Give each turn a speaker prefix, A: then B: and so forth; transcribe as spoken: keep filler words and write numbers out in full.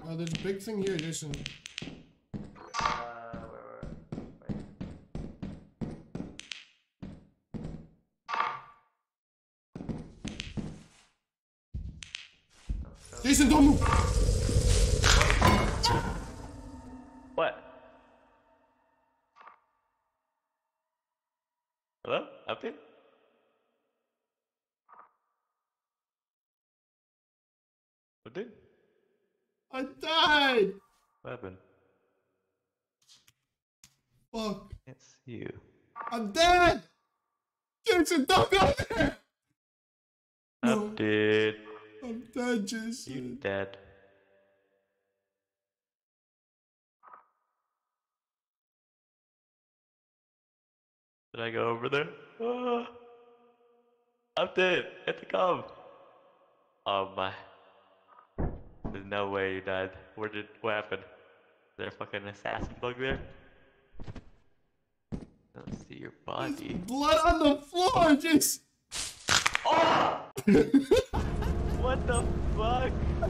A: Oh, there's a big thing here, Jason.
B: Uh, where, where, where?
A: Jason, don't move!
B: What? Hello? Up here? What did?
A: I died!
B: What happened?
A: Fuck.
B: It's you.
A: I'm dead! Jason, don't go there! No.
B: Up, dude.
A: I'm dead, Jason.
B: You dead. Did I go over there? Oh, I'm dead. Get to come. Oh my. There's no way you died. Where did, what happened? Is there a fucking assassin bug there? I don't see your body.
A: There's blood on the floor, Jason!
B: Oh! What the fuck?